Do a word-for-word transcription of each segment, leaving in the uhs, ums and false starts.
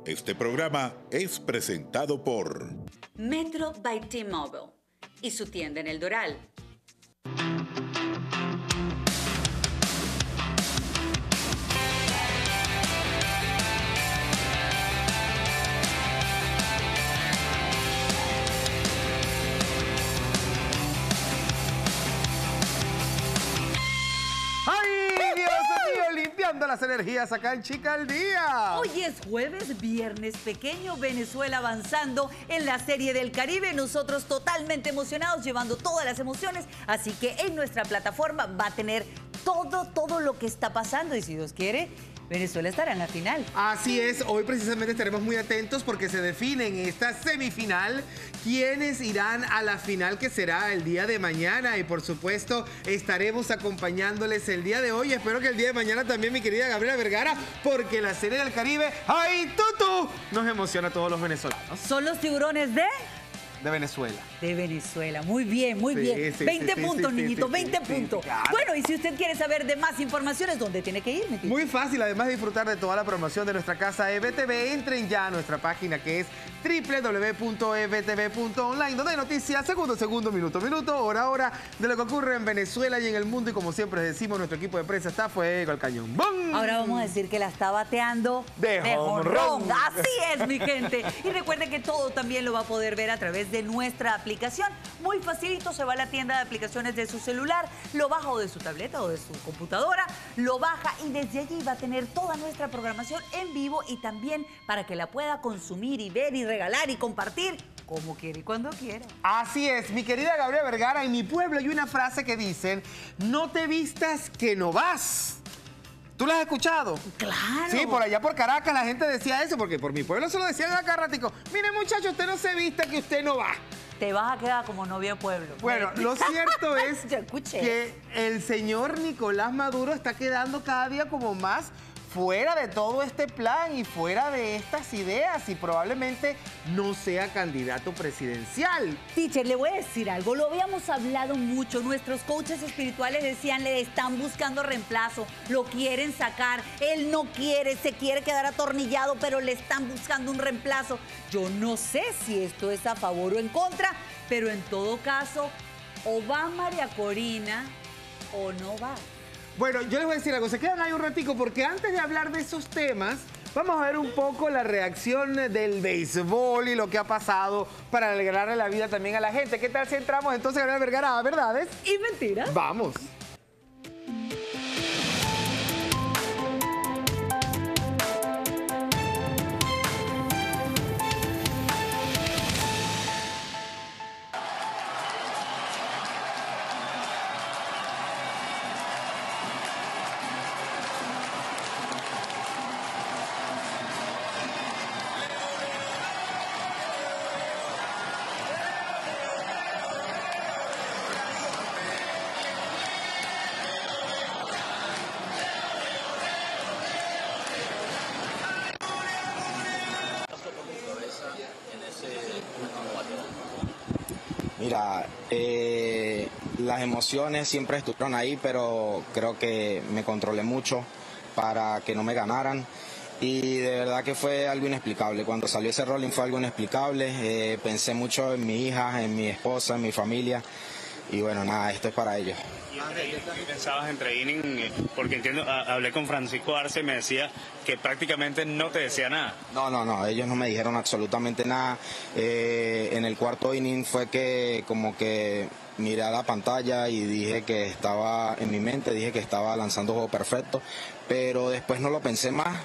Este programa es presentado por Metro by T-Mobile y su tienda en El Doral. Las energías acá en Chica al Día. Hoy es jueves, viernes pequeño, Venezuela avanzando en la Serie del Caribe. Nosotros totalmente emocionados, llevando todas las emociones. Así que en nuestra plataforma va a tener todo, todo lo que está pasando. Y si Dios quiere, Venezuela estará en la final. Así es, hoy precisamente estaremos muy atentos porque se define en esta semifinal quiénes irán a la final, que será el día de mañana. Y por supuesto estaremos acompañándoles el día de hoy. Espero que el día de mañana también, mi querida Gabriela Vergara, porque la Serie del Caribe, ¡ay, tutu!, nos emociona a todos los venezolanos. Son los tiburones de... De Venezuela. De Venezuela. Muy bien, muy sí, bien. Sí, veinte sí, puntos, sí, niñito, sí, veinte sí, puntos. Sí, claro. Bueno, y si usted quiere saber de más informaciones, ¿dónde tiene que ir, mi tío? Muy fácil, además de disfrutar de toda la promoción de nuestra casa E V T V, entren ya a nuestra página que es doble u doble u doble u punto e v t v punto online, donde hay noticias segundo a segundo, minuto a minuto, hora a hora, de lo que ocurre en Venezuela y en el mundo. Y como siempre les decimos, nuestro equipo de prensa está fuego al cañón. ¡Bum! Ahora vamos a decir que la está bateando de, de jonrón. Así es, mi gente. Y recuerden que todo también lo va a poder ver a través de nuestra aplicación. Muy facilito, se va a la tienda de aplicaciones de su celular, lo baja o de su tableta o de su computadora, lo baja y desde allí va a tener toda nuestra programación en vivo y también para que la pueda consumir y ver y regalar y compartir como quiera y cuando quiera. Así es, mi querida Gabriela Vergara, en mi pueblo hay una frase que dicen: no te vistas que no vas. ¿Tú la has escuchado? Claro. Sí, por allá por Caracas la gente decía eso, porque por mi pueblo se lo decían acá ratico. Mire, muchacho, usted no se vista que usted no va. Te vas a quedar como novia de pueblo. Bueno, lo cierto es escuché. que el señor Nicolás Maduro está quedando cada día como más fuera de todo este plan y fuera de estas ideas, y probablemente no sea candidato presidencial. Teacher, le voy a decir algo, lo habíamos hablado mucho, nuestros coaches espirituales decían, le están buscando reemplazo, lo quieren sacar, él no quiere, se quiere quedar atornillado, pero le están buscando un reemplazo. Yo no sé si esto es a favor o en contra, pero en todo caso, o va María Corina o no va. Bueno, yo les voy a decir algo, se quedan ahí un ratico porque antes de hablar de esos temas, vamos a ver un poco la reacción del béisbol y lo que ha pasado para alegrarle la vida también a la gente. ¿Qué tal si entramos entonces, Gabriela Vergara, a verdades y mentiras? Vamos. Mira, eh, las emociones siempre estuvieron ahí, pero creo que me controlé mucho para que no me ganaran. Y de verdad que fue algo inexplicable. Cuando salió ese rolling fue algo inexplicable. Eh, pensé mucho en mi hija, en mi esposa, en mi familia. Y bueno, nada, esto es para ellos. ¿Qué pensabas entre inning? Porque entiendo, hablé con Francisco Arce y me decía que prácticamente no te decía nada. No, no, no, ellos no me dijeron absolutamente nada. Eh, en el cuarto inning fue que como que miré a la pantalla y dije que estaba en mi mente, dije que estaba lanzando juego perfecto, pero después no lo pensé más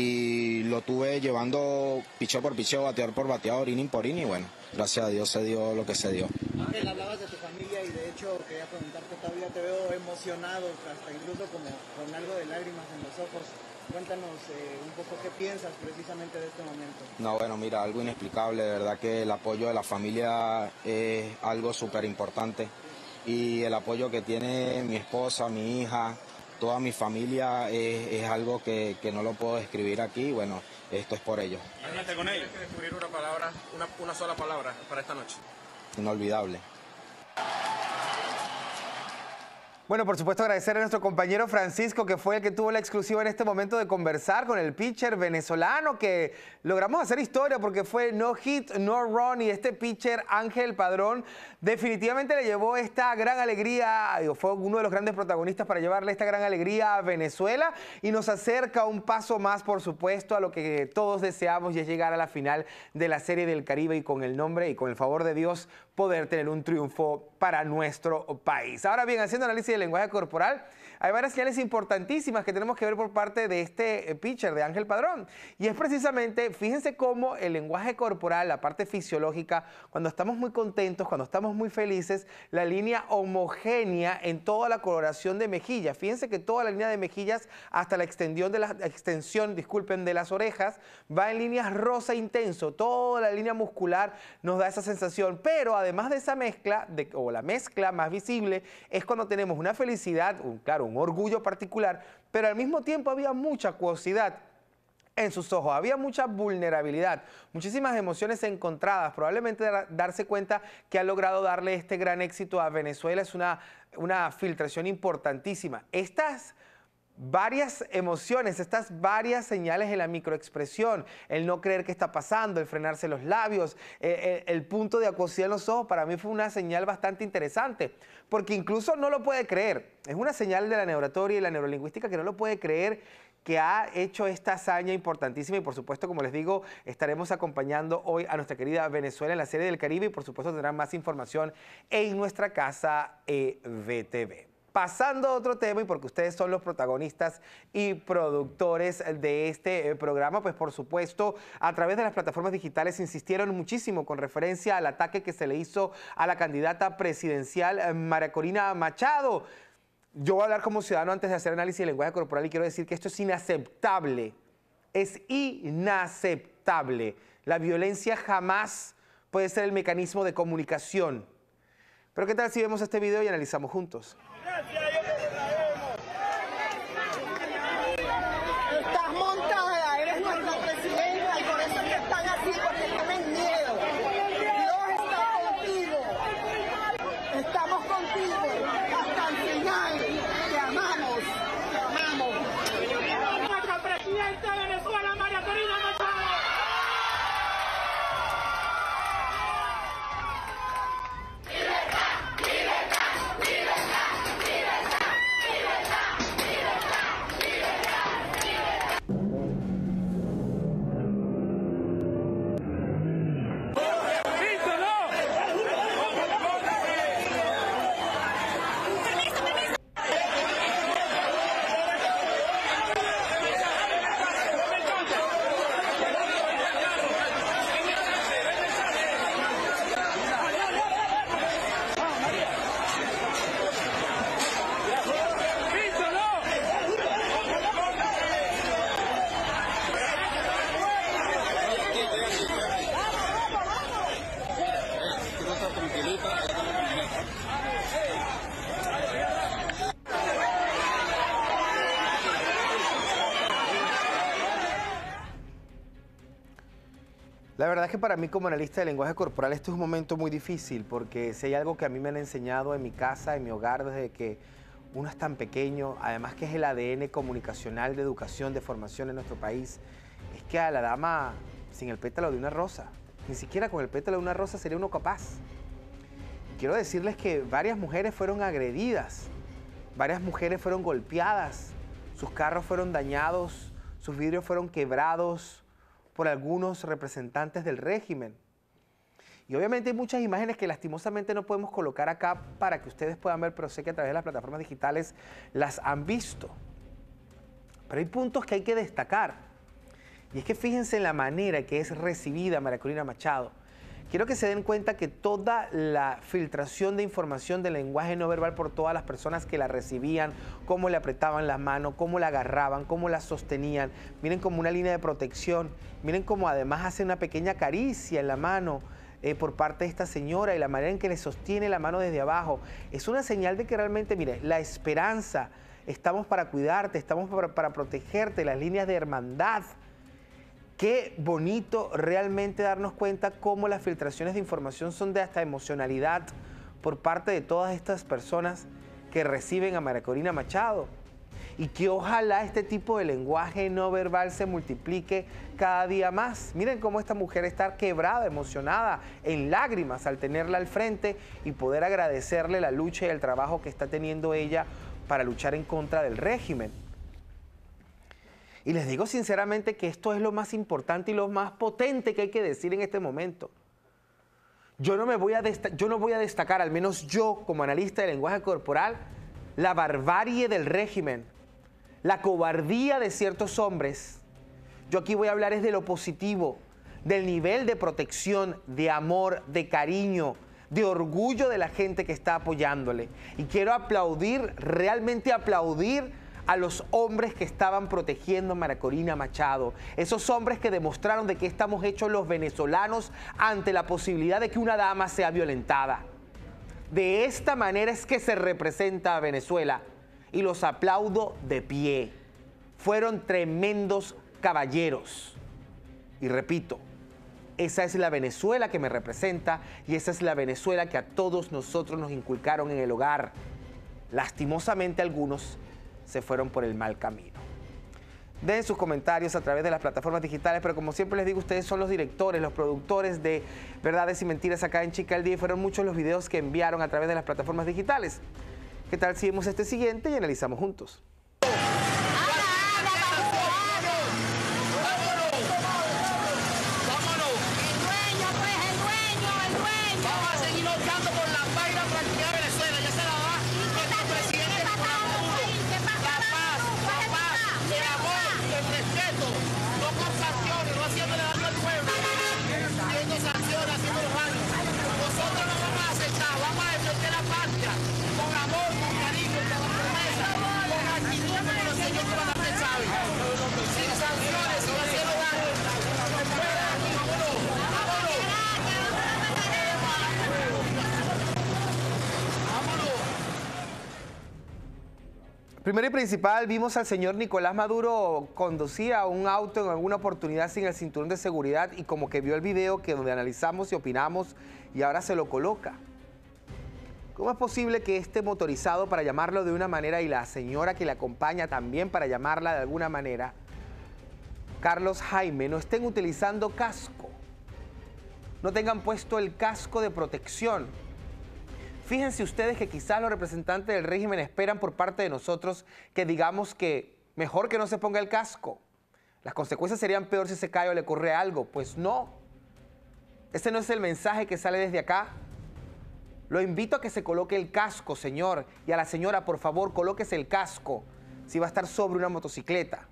y lo tuve llevando picheo por picheo, bateador por bateador, inning por inning, y bueno, gracias a Dios se dio lo que se dio. Ángel, hablabas de tu familia y de hecho quería preguntarte, todavía te veo emocionado, hasta incluso como con algo de lágrimas en los ojos. Cuéntanos eh, un poco qué piensas precisamente de este momento. No, bueno, mira, algo inexplicable, de verdad que el apoyo de la familia es algo súper importante y el apoyo que tiene mi esposa, mi hija, toda mi familia es, es algo que, que no lo puedo describir aquí, bueno, esto es por ellos. Háblate con ellos. Tienes que descubrir una palabra, una, una sola palabra para esta noche. Inolvidable. Bueno, por supuesto agradecer a nuestro compañero Francisco, que fue el que tuvo la exclusiva en este momento de conversar con el pitcher venezolano, que logramos hacer historia porque fue no hit, no run, y este pitcher Ángel Padrón definitivamente le llevó esta gran alegría, fue uno de los grandes protagonistas para llevarle esta gran alegría a Venezuela y nos acerca un paso más, por supuesto, a lo que todos deseamos, y es llegar a la final de la Serie del Caribe y con el nombre y con el favor de Dios poder tener un triunfo para nuestro país. Ahora bien, haciendo análisis del lenguaje corporal, hay varias señales importantísimas que tenemos que ver por parte de este pitcher, de Ángel Padrón. Y es precisamente, fíjense cómo el lenguaje corporal, la parte fisiológica, cuando estamos muy contentos, cuando estamos muy felices, la línea homogénea en toda la coloración de mejillas. Fíjense que toda la línea de mejillas hasta la extensión de la extensión, disculpen, de las orejas, va en líneas rosa intenso. Toda la línea muscular nos da esa sensación. Pero además de esa mezcla, de, o la mezcla más visible, es cuando tenemos una felicidad, un, claro, un orgullo particular, pero al mismo tiempo había mucha acuosidad en sus ojos, había mucha vulnerabilidad, muchísimas emociones encontradas. Probablemente dar, darse cuenta que ha logrado darle este gran éxito a Venezuela es una, una filtración importantísima. Estas varias emociones, estas varias señales en la microexpresión, el no creer qué está pasando, el frenarse los labios, eh, el, el punto de acuosidad en los ojos, para mí fue una señal bastante interesante, porque incluso no lo puede creer. Es una señal de la neuratoria y la neurolingüística que no lo puede creer, que ha hecho esta hazaña importantísima. Y por supuesto, como les digo, estaremos acompañando hoy a nuestra querida Venezuela en la Serie del Caribe, y por supuesto tendrán más información en nuestra casa E V T V. Pasando a otro tema, y porque ustedes son los protagonistas y productores de este programa, pues por supuesto a través de las plataformas digitales insistieron muchísimo con referencia al ataque que se le hizo a la candidata presidencial María Corina Machado. Yo voy a hablar como ciudadano antes de hacer análisis del lenguaje corporal, y quiero decir que esto es inaceptable, es inaceptable. La violencia jamás puede ser el mecanismo de comunicación. Pero ¿qué tal si vemos este video y analizamos juntos? Estás montada, eres nuestra presidenta, y por eso es que están así, porque tienen miedo. Dios está contigo. Estamos contigo hasta el final. Te amamos, te amamos. Nuestra presidenta de Venezuela, María Corina Machado. La verdad es que para mí, como analista de lenguaje corporal, este es un momento muy difícil, porque si hay algo que a mí me han enseñado en mi casa, en mi hogar, desde que uno es tan pequeño, además que es el A D N comunicacional de educación, de formación en nuestro país, es que a la dama sin el pétalo de una rosa, ni siquiera con el pétalo de una rosa sería uno capaz. Quiero decirles que varias mujeres fueron agredidas, varias mujeres fueron golpeadas, sus carros fueron dañados, sus vidrios fueron quebrados por algunos representantes del régimen. Y obviamente hay muchas imágenes que lastimosamente no podemos colocar acá para que ustedes puedan ver, pero sé que a través de las plataformas digitales las han visto. Pero hay puntos que hay que destacar. Y es que fíjense en la manera que es recibida María Corina Machado. Quiero que se den cuenta que toda la filtración de información del lenguaje no verbal por todas las personas que la recibían, cómo le apretaban la mano, cómo la agarraban, cómo la sostenían. Miren como una línea de protección. Miren cómo además hace una pequeña caricia en la mano eh, por parte de esta señora, y la manera en que le sostiene la mano desde abajo. Es una señal de que realmente, mire, la esperanza, estamos para cuidarte, estamos para, para protegerte, las líneas de hermandad. Qué bonito realmente darnos cuenta cómo las filtraciones de información son de hasta emocionalidad por parte de todas estas personas que reciben a María Corina Machado. Y que ojalá este tipo de lenguaje no verbal se multiplique cada día más. Miren cómo esta mujer está quebrada, emocionada, en lágrimas al tenerla al frente y poder agradecerle la lucha y el trabajo que está teniendo ella para luchar en contra del régimen. Y les digo sinceramente que esto es lo más importante y lo más potente que hay que decir en este momento. Yo no, me voy a yo no voy a destacar, al menos yo como analista de lenguaje corporal, la barbarie del régimen, la cobardía de ciertos hombres. Yo aquí voy a hablar es de lo positivo, del nivel de protección, de amor, de cariño, de orgullo de la gente que está apoyándole. Y quiero aplaudir, realmente aplaudir a los hombres que estaban protegiendo a María Corina Machado. Esos hombres que demostraron de qué estamos hechos los venezolanos ante la posibilidad de que una dama sea violentada. De esta manera es que se representa a Venezuela. Y los aplaudo de pie. Fueron tremendos caballeros. Y repito, esa es la Venezuela que me representa y esa es la Venezuela que a todos nosotros nos inculcaron en el hogar. Lastimosamente algunos se fueron por el mal camino. Den sus comentarios a través de las plataformas digitales, pero como siempre les digo, ustedes son los directores, los productores de Verdades y Mentiras acá en Chica al Día y fueron muchos los videos que enviaron a través de las plataformas digitales. ¿Qué tal si vemos este siguiente y analizamos juntos? Primero y principal, vimos al señor Nicolás Maduro conducía un auto en alguna oportunidad sin el cinturón de seguridad y como que vio el video que donde analizamos y opinamos y ahora se lo coloca. ¿Cómo es posible que este motorizado, para llamarlo de una manera, y la señora que le acompaña también para llamarla de alguna manera, Carlos Jaime, no estén utilizando casco? No tengan puesto el casco de protección. Fíjense ustedes que quizás los representantes del régimen esperan por parte de nosotros que digamos que mejor que no se ponga el casco. Las consecuencias serían peor si se cae o le ocurre algo. Pues no. Ese no es el mensaje que sale desde acá. Lo invito a que se coloque el casco, señor. Y a la señora, por favor, colóquese el casco si va a estar sobre una motocicleta.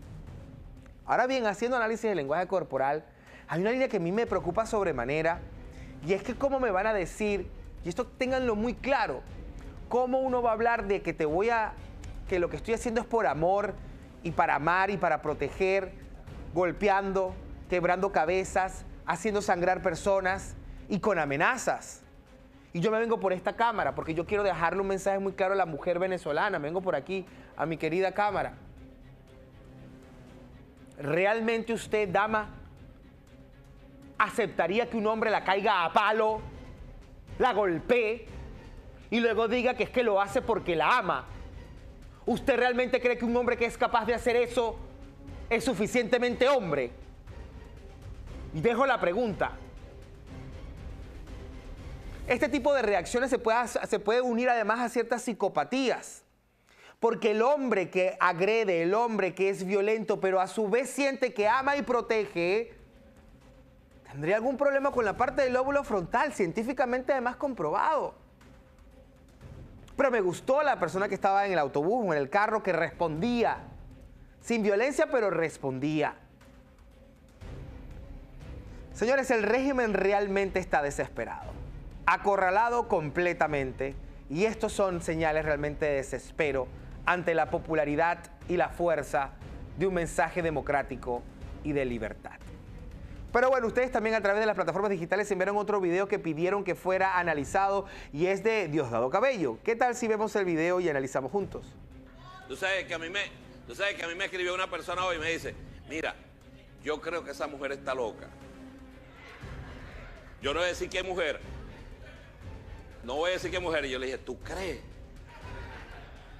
Ahora bien, haciendo análisis del lenguaje corporal, hay una línea que a mí me preocupa sobremanera. Y es que cómo me van a decir... Y esto ténganlo muy claro. ¿Cómo uno va a hablar de que te voy a... que lo que estoy haciendo es por amor y para amar y para proteger, golpeando, quebrando cabezas, haciendo sangrar personas y con amenazas? Y yo me vengo por esta cámara porque yo quiero dejarle un mensaje muy claro a la mujer venezolana. Me vengo por aquí, a mi querida cámara. ¿Realmente usted, dama, aceptaría que un hombre la caiga a palo, la golpee y luego diga que es que lo hace porque la ama? ¿Usted realmente cree que un hombre que es capaz de hacer eso es suficientemente hombre? Y dejo la pregunta. Este tipo de reacciones se puede, se puede unir además a ciertas psicopatías. Porque el hombre que agrede, el hombre que es violento, pero a su vez siente que ama y protege, tendría algún problema con la parte del lóbulo frontal, científicamente además comprobado. Pero me gustó la persona que estaba en el autobús o en el carro que respondía. Sin violencia, pero respondía. Señores, el régimen realmente está desesperado, acorralado completamente. Y estos son señales realmente de desespero ante la popularidad y la fuerza de un mensaje democrático y de libertad. Pero bueno, ustedes también a través de las plataformas digitales enviaron otro video que pidieron que fuera analizado y es de Diosdado Cabello. ¿Qué tal si vemos el video y analizamos juntos? Tú sabes que a mí me, tú sabes que a mí me escribió una persona hoy y me dice, mira, yo creo que esa mujer está loca. Yo no voy a decir qué mujer. No voy a decir qué mujer. Y yo le dije, ¿tú crees?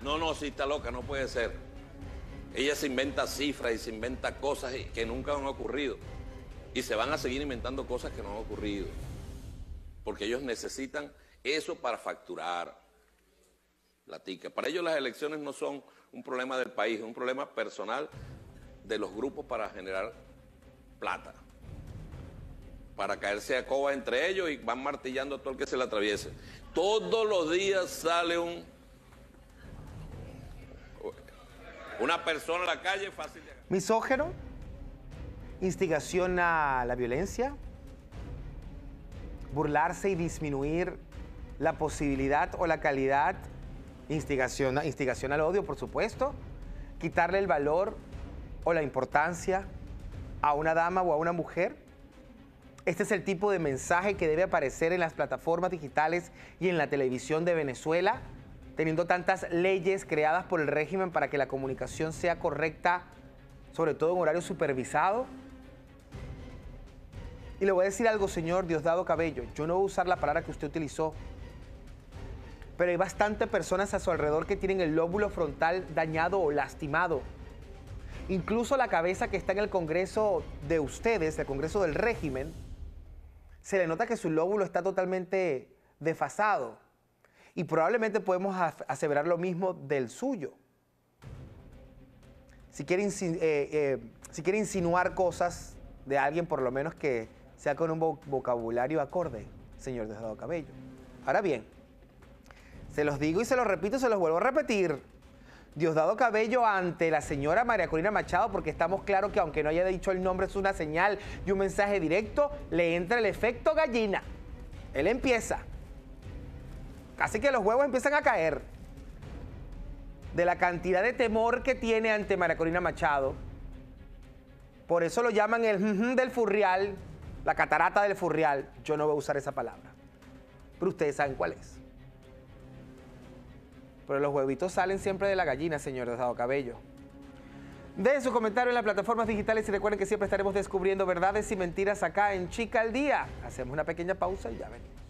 No, no, sí está loca, no puede ser. Ella se inventa cifras y se inventa cosas que nunca han ocurrido. Y se van a seguir inventando cosas que no han ocurrido. Porque ellos necesitan eso para facturar la tica. Para ellos las elecciones no son un problema del país, es un problema personal de los grupos para generar plata. Para caerse a coba entre ellos y van martillando a todo el que se le atraviese. Todos los días sale un una persona a la calle fácil de... Misógeno, instigación a la violencia, burlarse y disminuir la posibilidad o la calidad, instigación, instigación al odio, por supuesto, quitarle el valor o la importancia a una dama o a una mujer. Este es el tipo de mensaje que debe aparecer en las plataformas digitales y en la televisión de Venezuela, teniendo tantas leyes creadas por el régimen para que la comunicación sea correcta, sobre todo en horario supervisado. Y le voy a decir algo, señor Diosdado Cabello, yo no voy a usar la palabra que usted utilizó, pero hay bastantes personas a su alrededor que tienen el lóbulo frontal dañado o lastimado. Incluso la cabeza que está en el Congreso de ustedes, el Congreso del régimen, se le nota que su lóbulo está totalmente desfasado. Y probablemente podemos aseverar lo mismo del suyo. Si quiere, eh, eh, si quiere insinuar cosas de alguien, por lo menos que sea con un vocabulario acorde, señor Diosdado Cabello. Ahora bien, se los digo y se los repito, se los vuelvo a repetir. Diosdado Cabello ante la señora María Corina Machado, porque estamos claros que aunque no haya dicho el nombre, es una señal y un mensaje directo, le entra el efecto gallina. Él empieza. Así que los huevos empiezan a caer de la cantidad de temor que tiene ante María Corina Machado. Por eso lo llaman el jujum del furrial, la catarata del furrial. Yo no voy a usar esa palabra, pero ustedes saben cuál es. Pero los huevitos salen siempre de la gallina, señor Diosdado Cabello. Dejen su comentario en las plataformas digitales y recuerden que siempre estaremos descubriendo verdades y mentiras acá en Chica al Día. Hacemos una pequeña pausa y ya venimos.